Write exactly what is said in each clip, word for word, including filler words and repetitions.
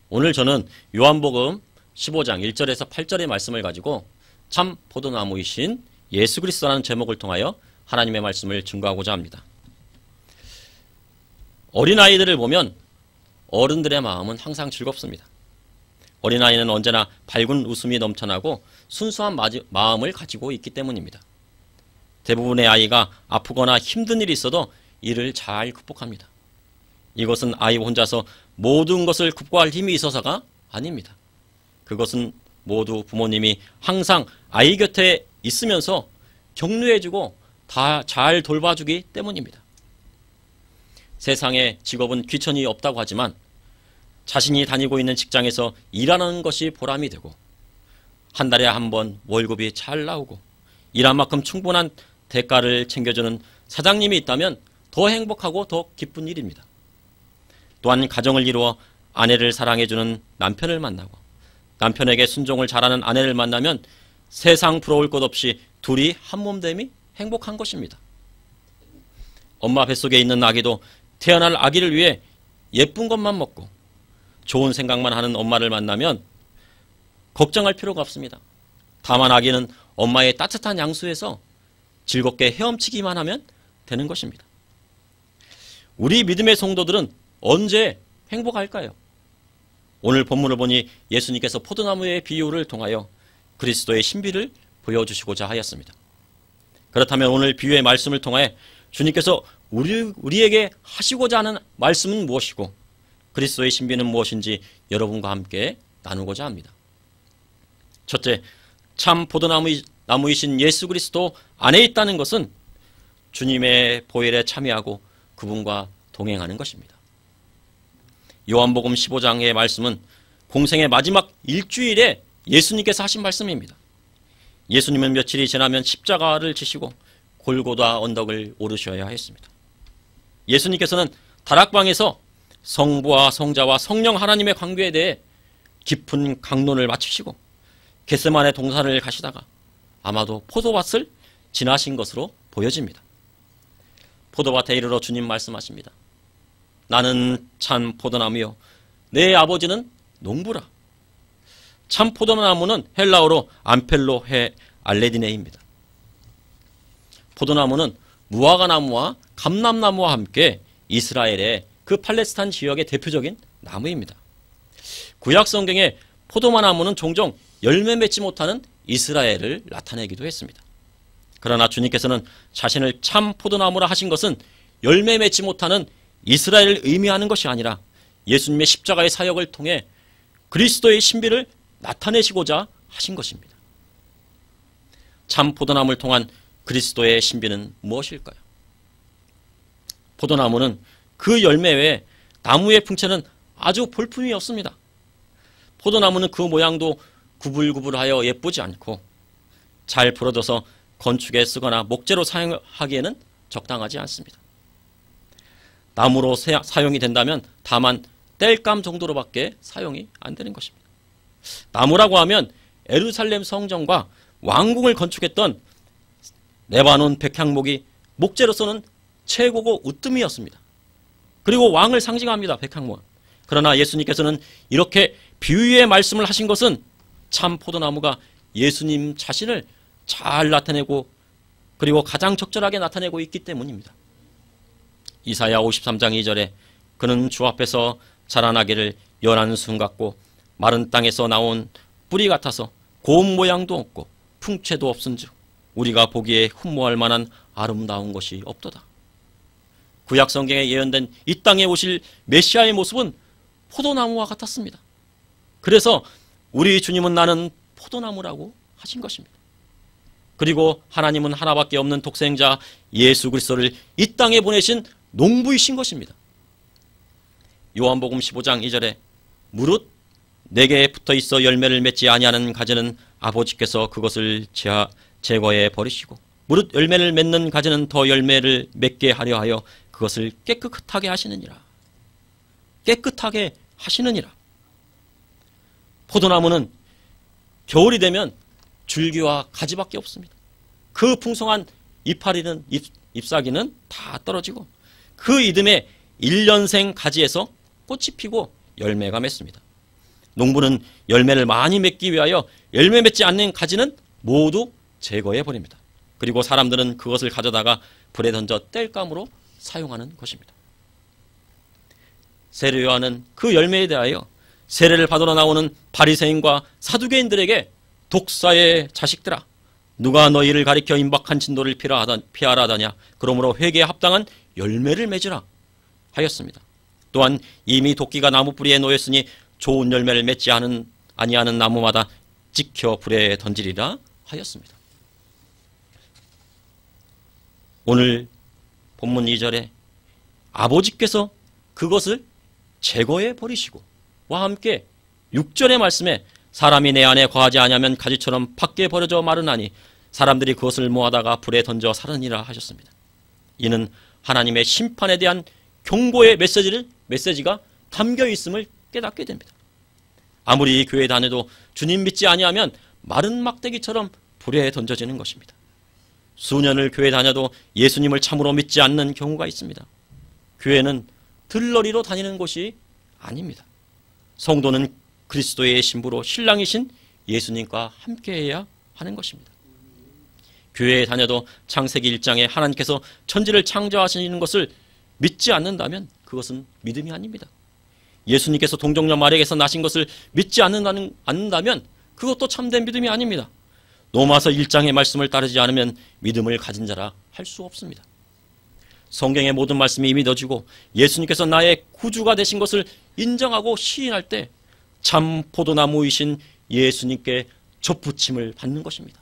오늘 저는 요한복음 십오 장 일 절에서 팔 절의 말씀을 가지고 참 포도나무이신 예수 그리스도라는 제목을 통하여 하나님의 말씀을 증거하고자 합니다. 어린아이들을 보면 어른들의 마음은 항상 즐겁습니다. 어린아이는 언제나 밝은 웃음이 넘쳐나고 순수한 마음을 가지고 있기 때문입니다. 대부분의 아이가 아프거나 힘든 일이 있어도 이를 잘 극복합니다. 이것은 아이 혼자서 모든 것을 극복할 힘이 있어서가 아닙니다. 그것은 모두 부모님이 항상 아이 곁에 있으면서 격려해주고 다 잘 돌봐주기 때문입니다. 세상에 직업은 귀천이 없다고 하지만 자신이 다니고 있는 직장에서 일하는 것이 보람이 되고 한 달에 한 번 월급이 잘 나오고 일한 만큼 충분한 대가를 챙겨주는 사장님이 있다면 더 행복하고 더 기쁜 일입니다. 또한 가정을 이루어 아내를 사랑해주는 남편을 만나고 남편에게 순종을 잘하는 아내를 만나면 세상 부러울 것 없이 둘이 한몸됨이 행복한 것입니다. 엄마 뱃속에 있는 아기도 태어날 아기를 위해 예쁜 것만 먹고 좋은 생각만 하는 엄마를 만나면 걱정할 필요가 없습니다. 다만 아기는 엄마의 따뜻한 양수에서 즐겁게 헤엄치기만 하면 되는 것입니다. 우리 믿음의 성도들은 언제 행복할까요? 오늘 본문을 보니 예수님께서 포도나무의 비유를 통하여 그리스도의 신비를 보여주시고자 하였습니다. 그렇다면 오늘 비유의 말씀을 통해 주님께서 우리, 우리에게 하시고자 하는 말씀은 무엇이고 그리스도의 신비는 무엇인지 여러분과 함께 나누고자 합니다. 첫째, 참 포도나무이신 예수 그리스도 안에 있다는 것은 주님의 보혈에 참여하고 그분과 동행하는 것입니다. 요한복음 십오 장의 말씀은 공생의 마지막 일주일에 예수님께서 하신 말씀입니다. 예수님은 며칠이 지나면 십자가를 지시고 골고다 언덕을 오르셔야 했습니다. 예수님께서는 다락방에서 성부와 성자와 성령 하나님의 관계에 대해 깊은 강론을 마치시고 겟세마네 동산을 가시다가 아마도 포도밭을 지나신 것으로 보여집니다. 포도밭에 이르러 주님 말씀하십니다. 나는 참 포도나무요 내 아버지는 농부라. 참 포도나무는 헬라어로 암펠로 헤 알레디네입니다. 포도나무는 무화과나무와 감람나무와 함께 이스라엘의 그 팔레스타인 지역의 대표적인 나무입니다. 구약 성경에 포도나무는 종종 열매 맺지 못하는 이스라엘을 나타내기도 했습니다. 그러나 주님께서는 자신을 참 포도나무라 하신 것은 열매 맺지 못하는 이스라엘을 의미하는 것이 아니라 예수님의 십자가의 사역을 통해 그리스도의 신비를 나타내시고자 하신 것입니다. 참 포도나무를 통한 그리스도의 신비는 무엇일까요? 포도나무는 그 열매 외에 나무의 풍채는 아주 볼품이 없습니다. 포도나무는 그 모양도 구불구불하여 예쁘지 않고 잘 부러져서 건축에 쓰거나 목재로 사용하기에는 적당하지 않습니다. 나무로 사용이 된다면 다만 땔감 정도로밖에 사용이 안 되는 것입니다. 나무라고 하면 예루살렘 성전과 왕궁을 건축했던 레바논 백향목이 목재로서는 최고고 으뜸이었습니다. 그리고 왕을 상징합니다. 백향목은. 그러나 예수님께서는 이렇게 비유의 말씀을 하신 것은 참 포도나무가 예수님 자신을 잘 나타내고 그리고 가장 적절하게 나타내고 있기 때문입니다. 이사야 오십삼 장 이 절에 그는 주 앞에서 자라나기를 연한 순 같고 마른 땅에서 나온 뿌리 같아서 고운 모양도 없고 풍채도 없은즉 우리가 보기에 흠모할 만한 아름다운 것이 없도다. 구약 성경에 예언된 이 땅에 오실 메시아의 모습은 포도나무와 같았습니다. 그래서 우리 주님은 나는 포도나무라고 하신 것입니다. 그리고 하나님은 하나밖에 없는 독생자 예수 그리스도를 이 땅에 보내신 농부이신 것입니다. 요한복음 십오 장 이 절에 무릇 내게 붙어있어 열매를 맺지 아니하는 가지는 아버지께서 그것을 제거해 버리시고 무릇 열매를 맺는 가지는 더 열매를 맺게 하려 하여 그것을 깨끗하게 하시느니라. 깨끗하게 하시느니라. 포도나무는 겨울이 되면 줄기와 가지밖에 없습니다. 그 풍성한 이파리는 잎, 잎사귀는 다 떨어지고 그 이듬해 일 년생 가지에서 꽃이 피고 열매가 맺습니다. 농부는 열매를 많이 맺기 위하여 열매 맺지 않는 가지는 모두 제거해 버립니다. 그리고 사람들은 그것을 가져다가 불에 던져 땔감으로 사용하는 것입니다. 세례 요한은 그 열매에 대하여 세례를 받으러 나오는 바리새인과 사두개인들에게 독사의 자식들아, 누가 너희를 가리켜 임박한 진도를 피하라 하다냐? 그러므로 회개에 합당한 열매를 맺으라 하였습니다. 또한 이미 도끼가 나무 뿌리에 놓였으니 좋은 열매를 맺지 않은, 아니하는 나무마다 찍혀 불에 던지리라 하였습니다. 오늘 본문 이 절에 아버지께서 그것을 제거해 버리시고 와 함께 육 절의 말씀에 사람이 내 안에 거하지 아니하면 가지처럼 밖에 버려져 마르나니 사람들이 그것을 모아다가 불에 던져 살으니라 하셨습니다. 이는 하나님의 심판에 대한 경고의 메시지를, 메시지가 담겨 있음을 깨닫게 됩니다. 아무리 교회 다녀도 주님 믿지 아니하면 마른 막대기처럼 불에 던져지는 것입니다. 수년을 교회 다녀도 예수님을 참으로 믿지 않는 경우가 있습니다. 교회는 들러리로 다니는 곳이 아닙니다. 성도는 그리스도의 신부로 신랑이신 예수님과 함께해야 하는 것입니다. 교회에 다녀도 창세기 일 장에 하나님께서 천지를 창조하시는 것을 믿지 않는다면 그것은 믿음이 아닙니다. 예수님께서 동정녀 마리아에게서 나신 것을 믿지 않는다면 그것도 참된 믿음이 아닙니다. 로마서 일 장의 말씀을 따르지 않으면 믿음을 가진 자라 할 수 없습니다. 성경의 모든 말씀이 믿어지고 예수님께서 나의 구주가 되신 것을 인정하고 시인할 때 참 포도나무이신 예수님께 접붙임을 받는 것입니다.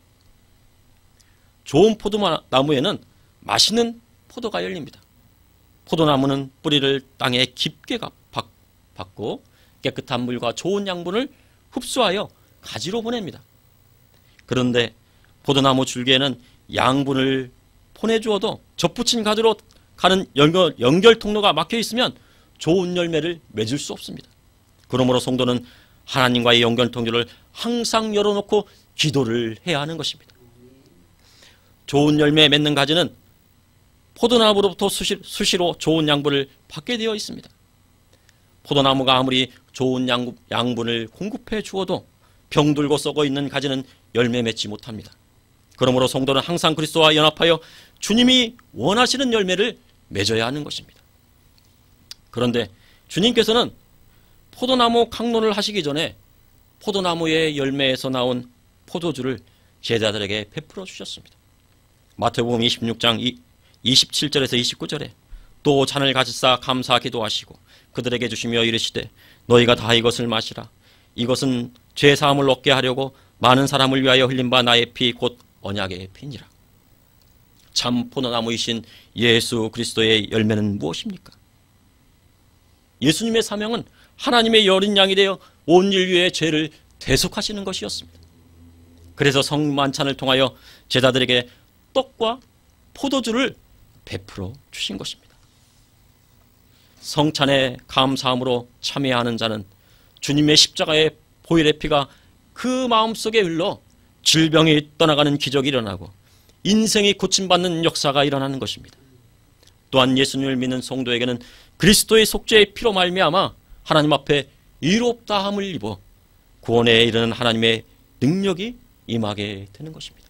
좋은 포도나무에는 맛있는 포도가 열립니다. 포도나무는 뿌리를 땅에 깊게 박고 깨끗한 물과 좋은 양분을 흡수하여 가지로 보냅니다. 그런데 포도나무 줄기에는 양분을 보내주어도 접붙인 가지로 가는 연결, 연결 통로가 막혀 있으면 좋은 열매를 맺을 수 없습니다. 그러므로 성도는 하나님과의 연결 통로를 항상 열어놓고 기도를 해야 하는 것입니다. 좋은 열매 맺는 가지는 포도나무로부터 수시, 수시로 좋은 양분을 받게 되어 있습니다. 포도나무가 아무리 좋은 양, 양분을 공급해 주어도 병들고 썩어 있는 가지는 열매 맺지 못합니다. 그러므로 성도는 항상 그리스도와 연합하여 주님이 원하시는 열매를 맺어야 하는 것입니다. 그런데 주님께서는 포도나무 강론을 하시기 전에 포도나무의 열매에서 나온 포도주를 제자들에게 베풀어 주셨습니다. 마태복음 이십육 장 이십칠 절에서 이십구 절에 또 잔을 가지사 감사 기도하시고 그들에게 주시며 이르시되 너희가 다 이것을 마시라. 이것은 죄 사함을 얻게 하려고 많은 사람을 위하여 흘린 바 나의 피 곧 언약의 피니라. 참 포도나무이신 예수 그리스도의 열매는 무엇입니까? 예수님의 사명은 하나님의 여린 양이 되어 온 인류의 죄를 대속하시는 것이었습니다. 그래서 성만찬을 통하여 제자들에게 떡과 포도주를 베풀어 주신 것입니다. 성찬에 감사함으로 참여하는 자는 주님의 십자가의 보혈의 피가 그 마음속에 흘러 질병이 떠나가는 기적이 일어나고 인생이 고침받는 역사가 일어나는 것입니다. 또한 예수님을 믿는 성도에게는 그리스도의 속죄의 피로 말미암아 하나님 앞에 의롭다함을 입어 구원에 이르는 하나님의 능력이 임하게 되는 것입니다.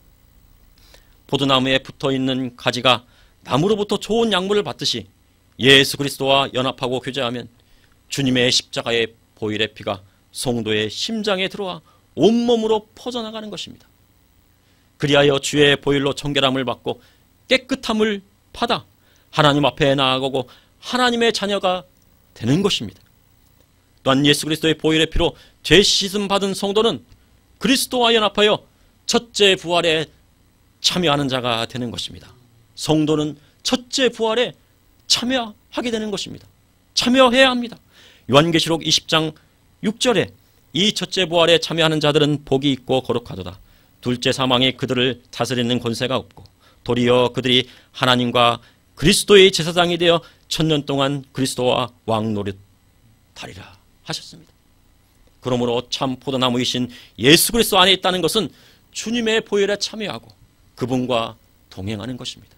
포도나무에 붙어있는 가지가 나무로부터 좋은 약물을 받듯이 예수 그리스도와 연합하고 교제하면 주님의 십자가의 보혈의 피가 성도의 심장에 들어와 온몸으로 퍼져나가는 것입니다. 그리하여 주의 보혈로 정결함을 받고 깨끗함을 받아 하나님 앞에 나아가고 하나님의 자녀가 되는 것입니다. 또한 예수 그리스도의 보혈의 피로 죄 씻음 받은 성도는 그리스도와 연합하여 첫째 부활에 참여하는 자가 되는 것입니다. 성도는 첫째 부활에 참여하게 되는 것입니다. 참여해야 합니다. 요한계시록 이십 장 육 절에 이 첫째 부활에 참여하는 자들은 복이 있고 거룩하도다. 둘째 사망이 그들을 다스리는 권세가 없고 도리어 그들이 하나님과 그리스도의 제사장이 되어 천년 동안 그리스도와 왕노릇하리라 하셨습니다. 그러므로 참 포도나무이신 예수 그리스도 안에 있다는 것은 주님의 보혈에 참여하고 그분과 동행하는 것입니다.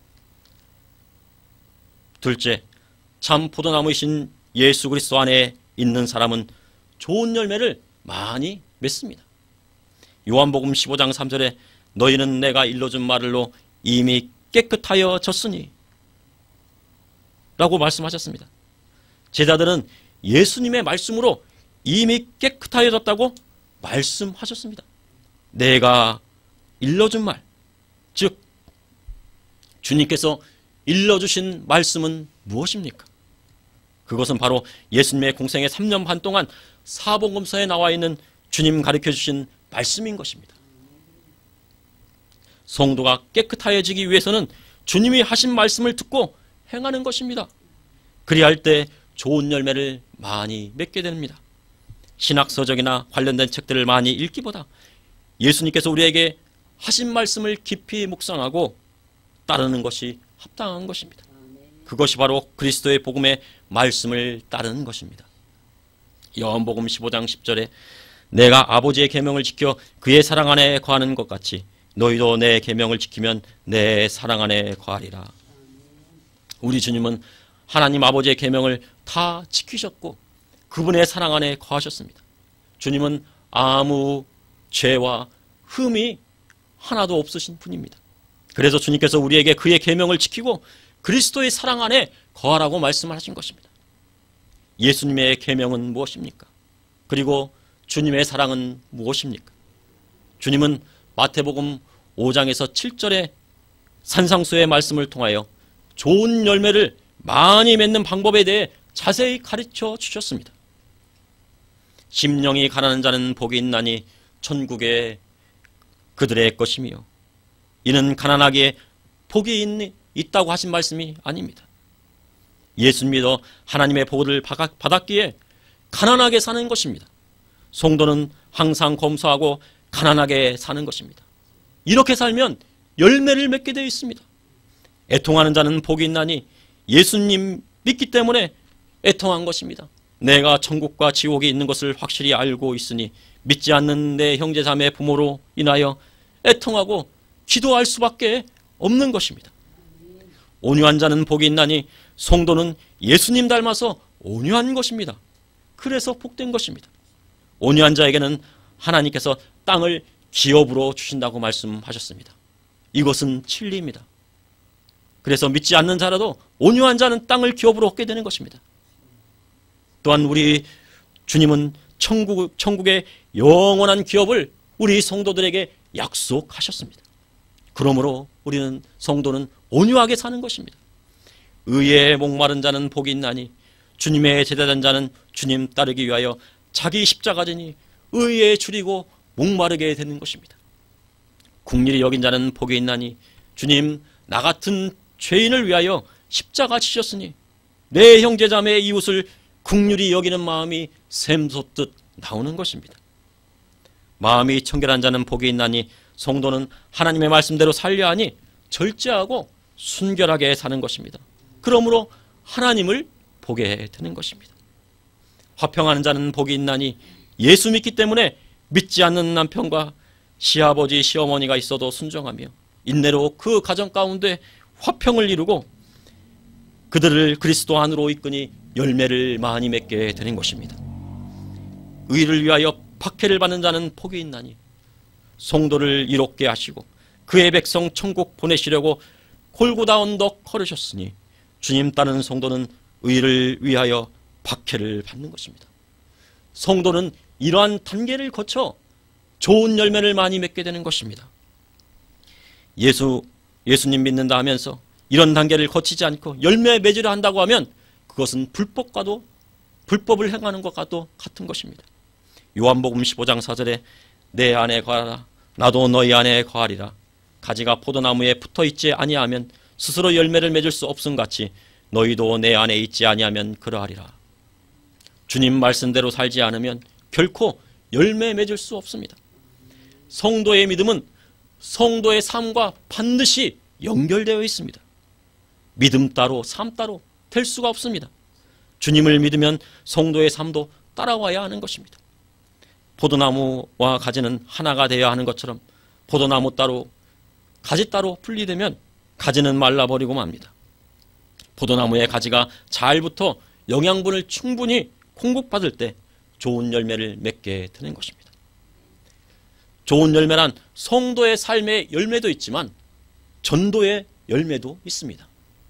둘째, 참 포도나무이신 예수 그리스도 안에 있는 사람은 좋은 열매를 많이 맺습니다. 요한복음 십오 장 삼 절에 너희는 내가 일러준 말로 이미 깨끗하여 졌으니 라고 말씀하셨습니다. 제자들은 예수님의 말씀으로 이미 깨끗하여졌다고 말씀하셨습니다. 내가 일러준 말, 즉 주님께서 일러주신 말씀은 무엇입니까? 그것은 바로 예수님의 공생의 삼 년 반 동안 사복음서에 나와 있는 주님 가르쳐주신 말씀인 것입니다. 성도가 깨끗하여지기 위해서는 주님이 하신 말씀을 듣고 행하는 것입니다. 그리할 때 좋은 열매를 많이 맺게 됩니다. 신학서적이나 관련된 책들을 많이 읽기보다 예수님께서 우리에게 하신 말씀을 깊이 묵상하고 따르는 것이 합당한 것입니다. 그것이 바로 그리스도의 복음의 말씀을 따르는 것입니다. 요한복음 십오 장 십 절에 내가 아버지의 계명을 지켜 그의 사랑 안에 거하는 것 같이 너희도 내 계명을 지키면 내 사랑 안에 거하리라. 우리 주님은 하나님 아버지의 계명을 다 지키셨고 그분의 사랑 안에 거하셨습니다. 주님은 아무 죄와 흠이 하나도 없으신 분입니다. 그래서 주님께서 우리에게 그의 계명을 지키고 그리스도의 사랑 안에 거하라고 말씀하신 것입니다. 예수님의 계명은 무엇입니까? 그리고 주님의 사랑은 무엇입니까? 주님은 마태복음 오 장에서 칠 절의 산상수의 말씀을 통하여 좋은 열매를 많이 맺는 방법에 대해 자세히 가르쳐 주셨습니다. 심령이 가난한 자는 복이 있나니 천국에 그들의 것이며 이는 가난하기에 복이 있니, 있다고 하신 말씀이 아닙니다. 예수 믿어 하나님의 복을 받았기에 가난하게 사는 것입니다. 성도는 항상 검소하고 가난하게 사는 것입니다. 이렇게 살면 열매를 맺게 되어 있습니다. 애통하는 자는 복이 있나니 예수님 믿기 때문에 애통한 것입니다. 내가 천국과 지옥이 있는 것을 확실히 알고 있으니 믿지 않는 내 형제자매 부모로 인하여 애통하고 기도할 수밖에 없는 것입니다. 온유한 자는 복이 있나니 성도는 예수님 닮아서 온유한 것입니다. 그래서 복된 것입니다. 온유한 자에게는 하나님께서 땅을 기업으로 주신다고 말씀하셨습니다. 이것은 진리입니다. 그래서 믿지 않는 자라도 온유한 자는 땅을 기업으로 얻게 되는 것입니다. 또한 우리 주님은 천국, 천국의 영원한 기업을 우리 성도들에게 약속하셨습니다. 그러므로 우리는 성도는 온유하게 사는 것입니다. 의에 목마른 자는 복이 있나니 주님의 제자된 자는 주님 따르기 위하여 자기 십자가 지니 의에 줄이고 목마르게 되는 것입니다. 국리를 여긴 자는 복이 있나니 주님 나 같은 죄인을 위하여 십자가 지셨으니 내 형제자매 이웃을 국률이 여기는 마음이 샘솟듯 나오는 것입니다. 마음이 청결한 자는 복이 있나니 성도는 하나님의 말씀대로 살려 하니 절제하고 순결하게 사는 것입니다. 그러므로 하나님을 보게 되는 것입니다. 화평하는 자는 복이 있나니 예수 믿기 때문에 믿지 않는 남편과 시아버지 시어머니가 있어도 순종하며 인내로 그 가정 가운데 화평을 이루고 그들을 그리스도 안으로 이끄니 열매를 많이 맺게 되는 것입니다. 의를 위하여 박해를 받는 자는 복이 있나니 성도를 이롭게 하시고 그의 백성 천국 보내시려고 골고다 언덕 걸으셨으니 주님 따르는 성도는 의를 위하여 박해를 받는 것입니다. 성도는 이러한 단계를 거쳐 좋은 열매를 많이 맺게 되는 것입니다. 예수, 예수님 믿는다 하면서 이런 단계를 거치지 않고 열매 맺으려 한다고 하면 그것은 불법과도 불법을 행하는 것과도 같은 것입니다. 요한복음 십오 장 사 절에 내 안에 거하라 나도 너희 안에 거하리라. 가지가 포도나무에 붙어있지 아니하면 스스로 열매를 맺을 수 없음 같이 너희도 내 안에 있지 아니하면 그러하리라. 주님 말씀대로 살지 않으면 결코 열매 맺을 수 없습니다. 성도의 믿음은 성도의 삶과 반드시 연결되어 있습니다. 믿음 따로 삶 따로 될 수가 없습니다. 주님을 믿으면 성도의 삶도 따라와야 하는 것입니다. 포도나무와 가지는 하나가 되어야 하는 것처럼 포도나무 따로 가지 따로 분리되면 가지는 말라버리고 맙니다. 포도나무의 가지가 잘 붙어 영양분을 충분히 공급받을 때 좋은 열매를 맺게 되는 것입니다. 좋은 열매란 성도의 삶의 열매도 있지만 전도의 열매도 있습니다.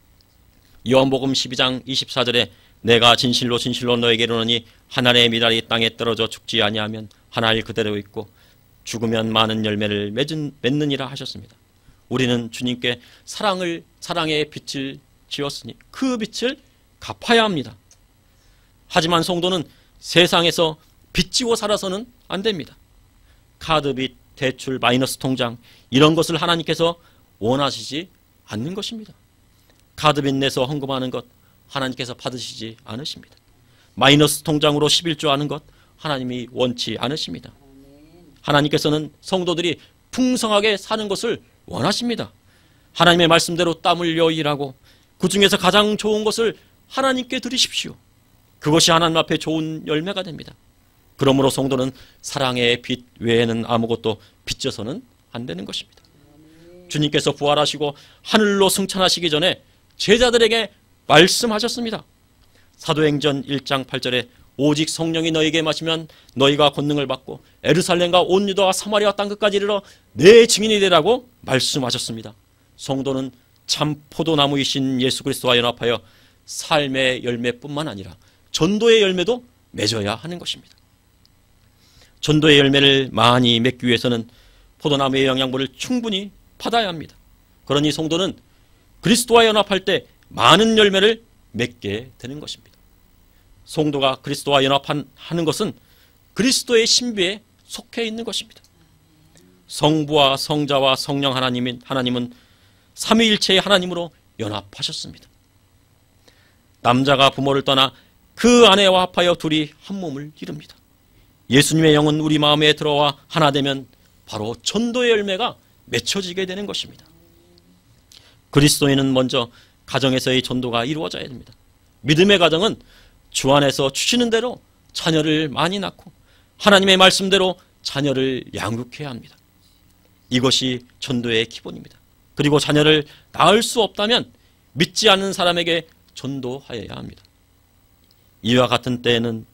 요한복음 십이 장 이십사 절에 내가 진실로 진실로 너에게 이르노니 한 알의 미랄이 땅에 떨어져 죽지 아니하면 한 알 그대로 있고 죽으면 많은 열매를 맺은, 맺느니라 하셨습니다. 우리는 주님께 사랑을 사랑의 빛을 지었으니 그 빛을 갚아야 합니다. 하지만 성도는 세상에서 빚지고 살아서는 안 됩니다. 카드빚, 대출, 마이너스 통장 이런 것을 하나님께서 원하시지 않는 것입니다. 카드빚 내서 헌금하는 것 하나님께서 받으시지 않으십니다. 마이너스 통장으로 십일조 하는 것 하나님이 원치 않으십니다. 하나님께서는 성도들이 풍성하게 사는 것을 원하십니다. 하나님의 말씀대로 땀 흘려 일하고 그 중에서 가장 좋은 것을 하나님께 드리십시오. 그것이 하나님 앞에 좋은 열매가 됩니다. 그러므로 성도는 사랑의 빛 외에는 아무것도 빚져서는 안 되는 것입니다. 주님께서 부활하시고 하늘로 승천하시기 전에 제자들에게 말씀하셨습니다. 사도행전 일 장 팔 절에 오직 성령이 너에게 마시면 너희가 권능을 받고 에르살렘과 온 유다와 사마리아 땅끝까지 이르러 내 증인이 되라고 말씀하셨습니다. 성도는 참 포도나무이신 예수 그리스도와 연합하여 삶의 열매뿐만 아니라 전도의 열매도 맺어야 하는 것입니다. 전도의 열매를 많이 맺기 위해서는 포도나무의 영양분을 충분히 받아야 합니다. 그러니 성도는 그리스도와 연합할 때 많은 열매를 맺게 되는 것입니다. 성도가 그리스도와 연합하는 것은 그리스도의 신비에 속해 있는 것입니다. 성부와 성자와 성령 하나님인 하나님은 삼위일체의 하나님으로 연합하셨습니다. 남자가 부모를 떠나 그 아내와 합하여 둘이 한 몸을 이룹니다. 예수님의 영은 우리 마음에 들어와 하나 되면 바로 전도의 열매가 맺혀지게 되는 것입니다. 그리스도인은 먼저 가정에서의 전도가 이루어져야 됩니다. 믿음의 가정은 주 안에서 주시는 대로 자녀를 많이 낳고 하나님의 말씀대로 자녀를 양육해야 합니다. 이것이 전도의 기본입니다. 그리고 자녀를 낳을 수 없다면 믿지 않는 사람에게 전도하여야 합니다. 이와 같은 때에는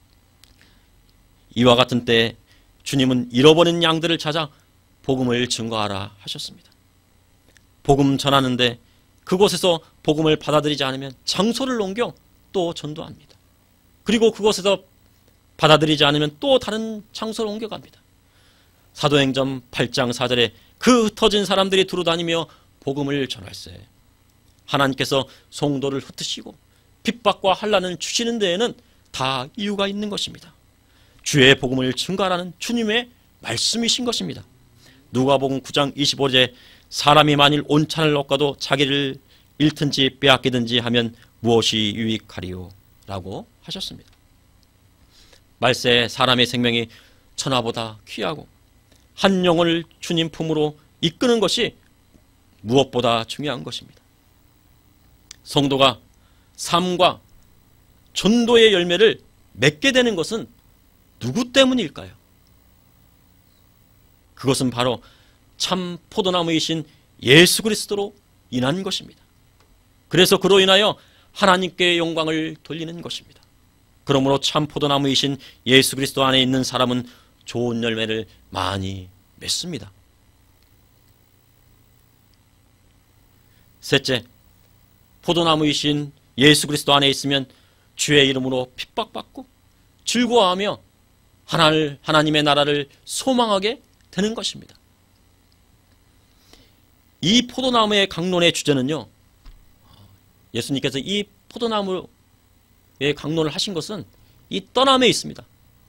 이와 같은 때에 주님은 잃어버린 양들을 찾아 복음을 증거하라 하셨습니다. 복음 전하는데 그곳에서 복음을 받아들이지 않으면 장소를 옮겨 또 전도합니다. 그리고 그곳에서 받아들이지 않으면 또 다른 장소로 옮겨갑니다. 사도행전 팔 장 사 절에 그 흩어진 사람들이 두루다니며 복음을 전할세. 하나님께서 성도를 흩으시고 핍박과 환난을 주시는 데에는 다 이유가 있는 것입니다. 주의 복음을 증가하라는 주님의 말씀이신 것입니다. 누가복음 구 장 이십오 절에 사람이 만일 온찬을 얻고도 자기를 잃든지 빼앗기든지 하면 무엇이 유익하리요? 라고 하셨습니다. 말세 사람의 생명이 천하보다 귀하고 한 영혼을 주님 품으로 이끄는 것이 무엇보다 중요한 것입니다. 성도가 삶과 전도의 열매를 맺게 되는 것은 누구 때문일까요? 그것은 바로 참 포도나무이신 예수 그리스도로 인한 것입니다. 그래서 그로 인하여 하나님께 영광을 돌리는 것입니다. 그러므로 참 포도나무이신 예수 그리스도 안에 있는 사람은 좋은 열매를 많이 맺습니다. 셋째, 포도나무이신 예수 그리스도 안에 있으면 주의 이름으로 핍박받고 즐거워하며 하나를, 하나님의 나라를 소망하게 되는 것입니다. 이 포도나무의 강론의 주제는요, 예수님께서 이 포도나무의 강론을 하신 것은 이 떠남에 있습니다.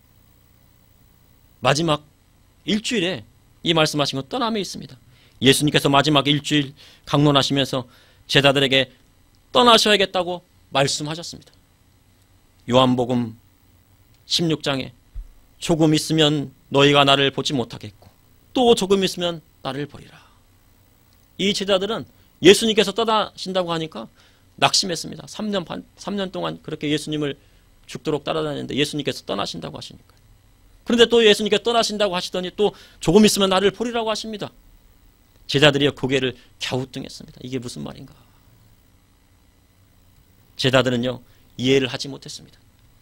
마지막 일주일에 이 말씀하신 건 떠남에 있습니다. 예수님께서 마지막 일주일 강론하시면서 제자들에게 떠나셔야겠다고 말씀하셨습니다. 요한복음 십육 장에 조금 있으면 너희가 나를 보지 못하겠고 또 조금 있으면 나를 보리라. 이 제자들은 예수님께서 떠나신다고 하니까 낙심했습니다. 삼 년 반, 삼 년 동안 그렇게 예수님을 죽도록 따라다녔는데 예수님께서 떠나신다고 하시니까. 그런데 또 예수님께서 떠나신다고 하시더니 또 조금 있으면 나를 보리라고 하십니다. 제자들이 고개를 갸우뚱했습니다. 이게 무슨 말인가? 제자들은요, 이해를 하지 못했습니다.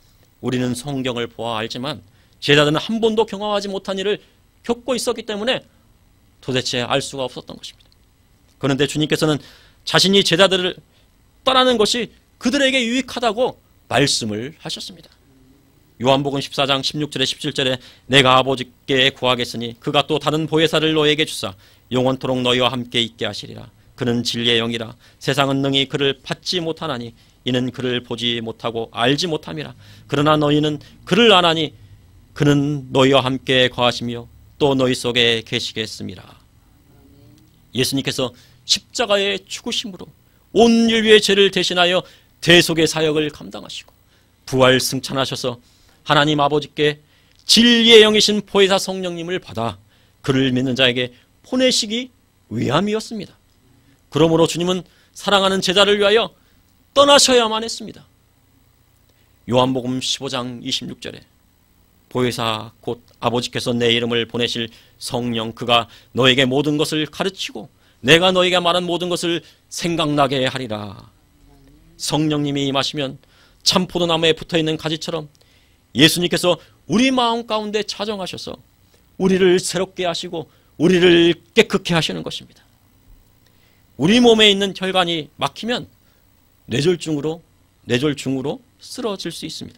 우리는 성경을 보아 알지만 제자들은 한 번도 경험하지 못한 일을 겪고 있었기 때문에 도대체 알 수가 없었던 것입니다. 그런데 주님께서는 자신이 제자들을 떠나는 것이 그들에게 유익하다고 말씀을 하셨습니다. 요한복음 십사 장 십육 절에 십칠 절에 내가 아버지께 구하겠으니 그가 또 다른 보혜사를 너에게 주사 영원토록 너희와 함께 있게 하시리라. 그는 진리의 영이라. 세상은 능히 그를 받지 못하나니 이는 그를 보지 못하고 알지 못함이라. 그러나 너희는 그를 아나니 그는 너희와 함께 거하시며 또 너희 속에 계시겠습니다. 예수님께서 십자가의 죽으심으로 온 인류의 죄를 대신하여 대속의 사역을 감당하시고 부활 승천하셔서 하나님 아버지께 진리의 영이신 보혜사 성령님을 받아 그를 믿는 자에게 보내시기 위함이었습니다. 그러므로 주님은 사랑하는 제자를 위하여 떠나셔야만 했습니다. 요한복음 십오 장 이십육 절에 보혜사 곧 아버지께서 내 이름을 보내실 성령 그가 너에게 모든 것을 가르치고 내가 너에게 말한 모든 것을 생각나게 하리라. 성령님이 임하시면 참 포도나무에 붙어있는 가지처럼 예수님께서 우리 마음 가운데 차정하셔서 우리를 새롭게 하시고 우리를 깨끗게 하시는 것입니다. 우리 몸에 있는 혈관이 막히면 뇌졸중으로 뇌졸중으로 쓰러질 수 있습니다.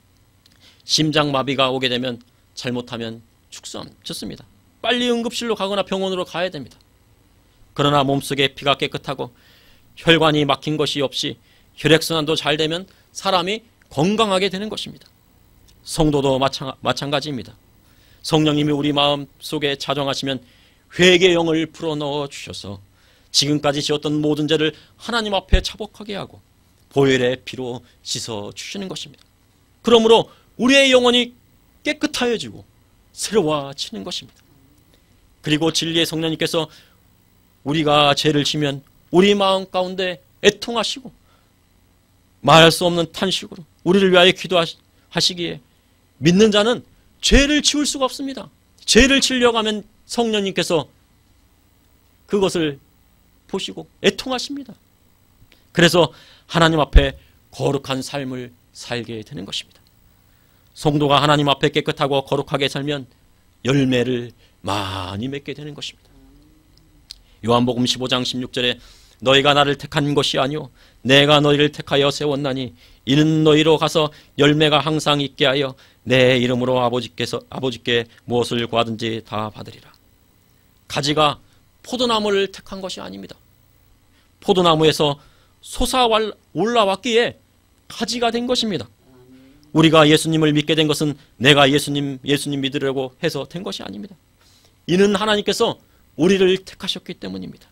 심장마비가 오게 되면 잘못하면 죽습니다. 빨리 응급실로 가거나 병원으로 가야 됩니다. 그러나 몸속에 피가 깨끗하고 혈관이 막힌 것이 없이 혈액순환도 잘 되면 사람이 건강하게 되는 것입니다. 성도도 마찬가지입니다. 성령님이 우리 마음 속에 자정하시면 회개의 영을 불어넣어 주셔서 지금까지 지었던 모든 죄를 하나님 앞에 자복하게 하고 보혈의 피로 씻어 주시는 것입니다. 그러므로 우리의 영혼이 깨끗하여지고 새로워지는 것입니다. 그리고 진리의 성령님께서 우리가 죄를 지면 우리 마음 가운데 애통하시고 말할 수 없는 탄식으로 우리를 위하여 기도하시기에 믿는 자는 죄를 지울 수가 없습니다. 죄를 지으려고 하면 성령님께서 그것을 보시고 애통하십니다. 그래서 하나님 앞에 거룩한 삶을 살게 되는 것입니다. 성도가 하나님 앞에 깨끗하고 거룩하게 살면 열매를 많이 맺게 되는 것입니다. 요한복음 십오 장 십육 절에 너희가 나를 택한 것이 아니오 내가 너희를 택하여 세웠나니 이는 너희로 가서 열매가 항상 있게 하여 내 이름으로 아버지께서 아버지께 무엇을 구하든지 다 받으리라. 가지가 포도나무를 택한 것이 아닙니다. 포도나무에서 솟아 올라왔기에 가지가 된 것입니다. 우리가 예수님을 믿게 된 것은 내가 예수님 예수님 믿으려고 해서 된 것이 아닙니다. 이는 하나님께서 우리를 택하셨기 때문입니다.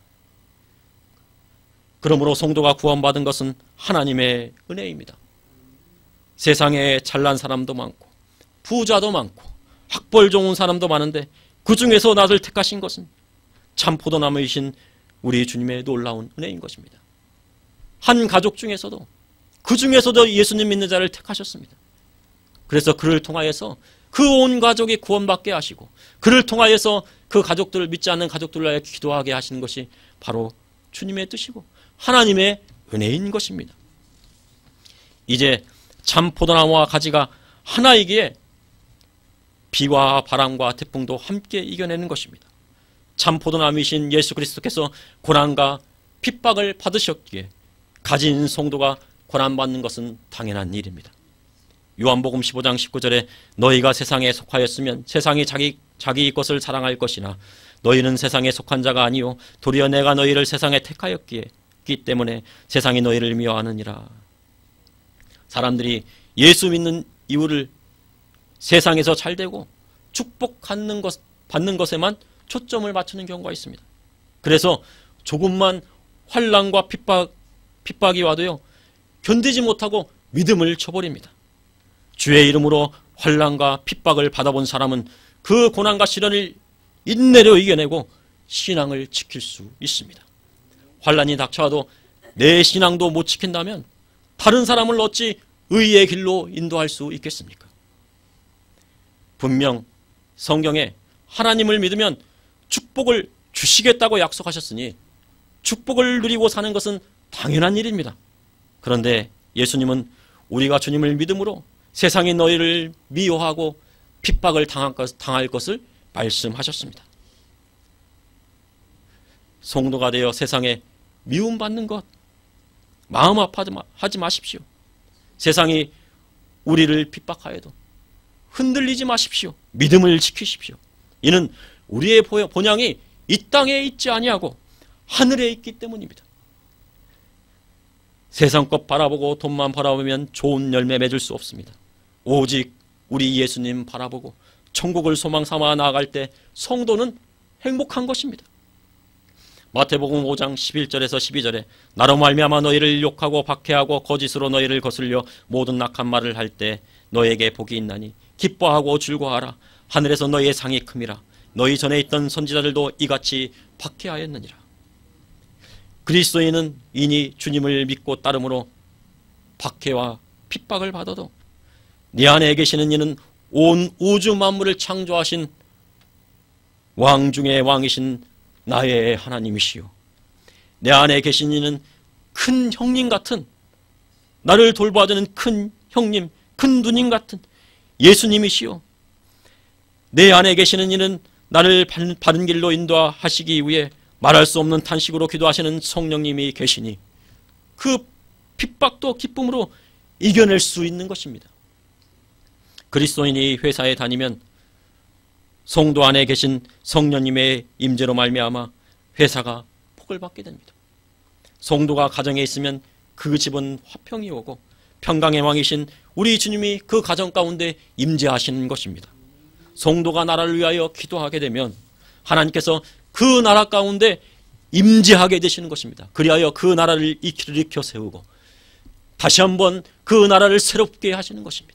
그러므로 성도가 구원받은 것은 하나님의 은혜입니다. 세상에 잘난 사람도 많고 부자도 많고 학벌 좋은 사람도 많은데 그 중에서 나를 택하신 것은 참 포도나무이신 우리 주님의 놀라운 은혜인 것입니다. 한 가족 중에서도 그 중에서도 예수님 믿는 자를 택하셨습니다. 그래서 그를 통하여서 그 온 가족이 구원받게 하시고 그를 통하여서 그 가족들을 믿지 않는 가족들을 위하여 기도하게 하시는 것이 바로 주님의 뜻이고 하나님의 은혜인 것입니다. 이제 참 포도나무와 가지가 하나이기에 비와 바람과 태풍도 함께 이겨내는 것입니다. 참 포도나무이신 예수 그리스도께서 고난과 핍박을 받으셨기에 가진 성도가 고난받는 것은 당연한 일입니다. 요한복음 십오 장 십구 절에 너희가 세상에 속하였으면 세상이 자기 자기 것을 사랑할 것이나 너희는 세상에 속한 자가 아니요 도리어 내가 너희를 세상에 택하였기에 기 때문에 세상이 너희를 미워하느니라. 사람들이 예수 믿는 이유를 세상에서 잘되고 축복받는 것, 받는 것에만 초점을 맞추는 경우가 있습니다. 그래서 조금만 환난과 핍박, 핍박이 와도요 견디지 못하고 믿음을 쳐버립니다. 주의 이름으로 환난과 핍박을 받아본 사람은 그 고난과 시련을 인내로 이겨내고 신앙을 지킬 수 있습니다. 환난이 닥쳐와도 내 신앙도 못 지킨다면 다른 사람을 어찌 의의 길로 인도할 수 있겠습니까? 분명 성경에 하나님을 믿으면 축복을 주시겠다고 약속하셨으니 축복을 누리고 사는 것은 당연한 일입니다. 그런데 예수님은 우리가 주님을 믿음으로 세상이 너희를 미워하고 핍박을 당할 것을 말씀하셨습니다. 성도가 되어 세상에 미움받는 것 마음 아파하지 마십시오. 세상이 우리를 핍박하여도 흔들리지 마십시오. 믿음을 지키십시오. 이는 우리의 본향이 이 땅에 있지 아니하고 하늘에 있기 때문입니다. 세상 것 바라보고 돈만 바라보면 좋은 열매 맺을 수 없습니다. 오직 우리 예수님 바라보고 천국을 소망 삼아 나아갈 때 성도는 행복한 것입니다. 마태복음 오 장 십일 절에서 십이 절에 나로 말미암아 너희를 욕하고 박해하고 거짓으로 너희를 거슬려 모든 악한 말을 할 때 너에게 복이 있나니 기뻐하고 즐거워하라. 하늘에서 너희의 상이 큼이라. 너희 전에 있던 선지자들도 이같이 박해하였느니라. 그리스도인은 이니 주님을 믿고 따름으로 박해와 핍박을 받아도 네 안에 계시는 이는 온 우주 만물을 창조하신 왕 중의 왕이신 나의 하나님이시요 내 안에 계신 이는 큰 형님 같은, 나를 돌봐주는 큰 형님, 큰 누님 같은 예수님이시요 내 안에 계시는 이는 나를 바른 길로 인도하시기 위해 말할 수 없는 탄식으로 기도하시는 성령님이 계시니 그 핍박도 기쁨으로 이겨낼 수 있는 것입니다. 그리스도인이 회사에 다니면 성도 안에 계신 성령님의 임재로 말미암아 회사가 복을 받게 됩니다. 성도가 가정에 있으면 그 집은 화평이 오고 평강의 왕이신 우리 주님이 그 가정 가운데 임재하시는 것입니다. 성도가 나라를 위하여 기도하게 되면 하나님께서 그 나라 가운데 임재하게 되시는 것입니다. 그리하여 그 나라를 일으켜 세우고 다시 한번 그 나라를 새롭게 하시는 것입니다.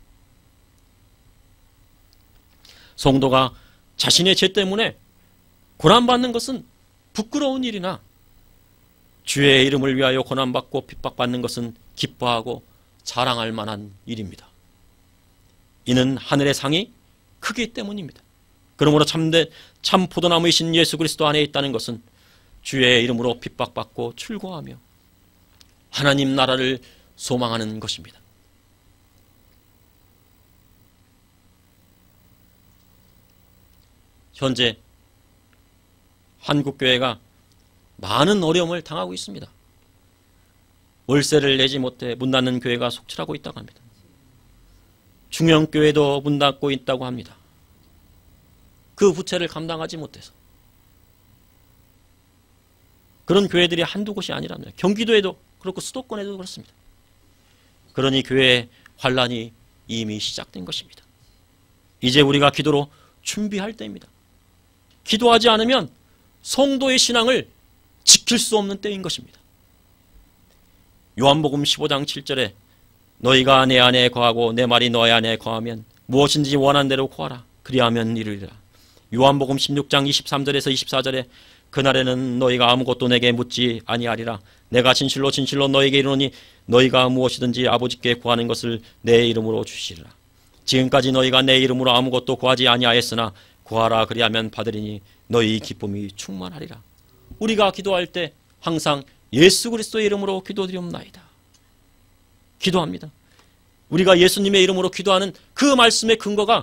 성도가 자신의 죄 때문에 고난받는 것은 부끄러운 일이나 주의 이름을 위하여 고난받고 핍박받는 것은 기뻐하고 자랑할 만한 일입니다. 이는 하늘의 상이 크기 때문입니다. 그러므로 참된 참 포도나무이신 예수 그리스도 안에 있다는 것은 주의 이름으로 핍박받고 출고하며 하나님 나라를 소망하는 것입니다. 현재 한국교회가 많은 어려움을 당하고 있습니다. 월세를 내지 못해 문 닫는 교회가 속출하고 있다고 합니다. 중형교회도 문 닫고 있다고 합니다. 그 부채를 감당하지 못해서. 그런 교회들이 한두 곳이 아니랍니다. 경기도에도 그렇고 수도권에도 그렇습니다. 그러니 교회의 환란이 이미 시작된 것입니다. 이제 우리가 기도로 준비할 때입니다. 기도하지 않으면 성도의 신앙을 지킬 수 없는 때인 것입니다. 요한복음 십오 장 칠 절에 너희가 내 안에 거하고 내 말이 너희 안에 거하면 무엇인지 원한 대로 구하라. 그리하면 이루리라. 요한복음 십육 장 이십삼 절에서 이십사 절에 그날에는 너희가 아무것도 내게 묻지 아니하리라. 내가 진실로 진실로 너희에게 이르노니 너희가 무엇이든지 아버지께 구하는 것을 내 이름으로 주시리라. 지금까지 너희가 내 이름으로 아무것도 구하지 아니하였으나 구하라 그리하면 받으리니 너희 기쁨이 충만하리라. 우리가 기도할 때 항상 예수 그리스도의 이름으로 기도드리옵나이다. 기도합니다. 우리가 예수님의 이름으로 기도하는 그 말씀의 근거가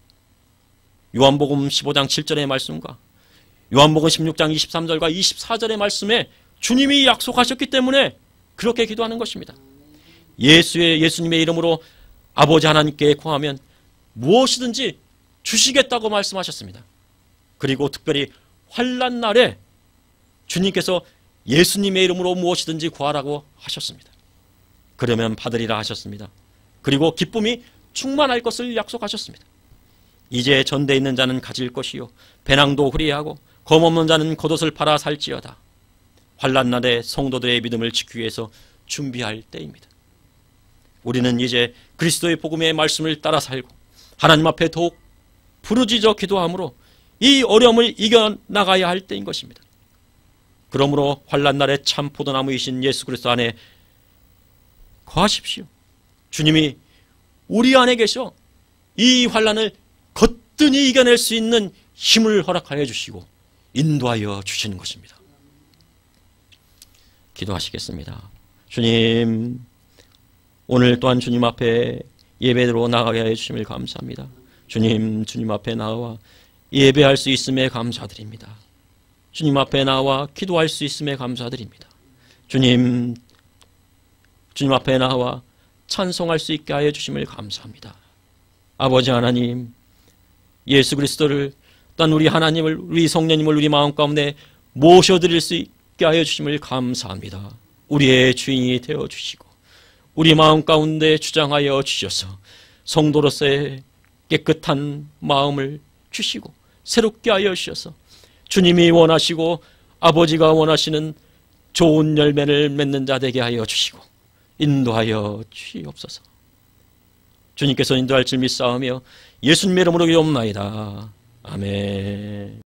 요한복음 십오 장 칠 절의 말씀과 요한복음 십육 장 이십삼 절과 이십사 절의 말씀에 주님이 약속하셨기 때문에 그렇게 기도하는 것입니다. 예수의 예수님의 이름으로 아버지 하나님께 구하면 무엇이든지 주시겠다고 말씀하셨습니다. 그리고 특별히 환난 날에 주님께서 예수님의 이름으로 무엇이든지 구하라고 하셨습니다. 그러면 받으리라 하셨습니다. 그리고 기쁨이 충만할 것을 약속하셨습니다. 이제 전대 있는 자는 가질 것이요 배낭도 후리하고 검없는 자는 겉옷을 팔아 살지어다. 환난 날에 성도들의 믿음을 지키기 위해서 준비할 때입니다. 우리는 이제 그리스도의 복음의 말씀을 따라 살고 하나님 앞에 더욱 부르짖어 기도함으로 이 어려움을 이겨나가야 할 때인 것입니다. 그러므로 환난 날에 참 포도나무이신 예수 그리스도 안에 거하십시오. 주님이 우리 안에 계셔 이 환난을 거뜬히 이겨낼 수 있는 힘을 허락하여 주시고 인도하여 주시는 것입니다. 기도하시겠습니다. 주님, 오늘 또한 주님 앞에 예배로 나가게 해 주심을 감사합니다. 주님, 주님 앞에 나와 예배할 수 있음에 감사드립니다. 주님 앞에 나와 기도할 수 있음에 감사드립니다. 주님, 주님 앞에 나와 찬송할 수 있게 하여 주심을 감사합니다. 아버지 하나님, 예수 그리스도를 또한 우리 하나님을, 우리 성령님을 우리 마음 가운데 모셔드릴 수 있게 하여 주심을 감사합니다. 우리의 주인이 되어주시고 우리 마음 가운데 주장하여 주셔서 성도로서의 깨끗한 마음을 주시고 새롭게 하여 주셔서 주님이 원하시고 아버지가 원하시는 좋은 열매를 맺는 자 되게 하여 주시고 인도하여 주시옵소서. 주님께서 인도할 줄 믿사오며 예수님의 이름으로 기도옵나이다. 아멘.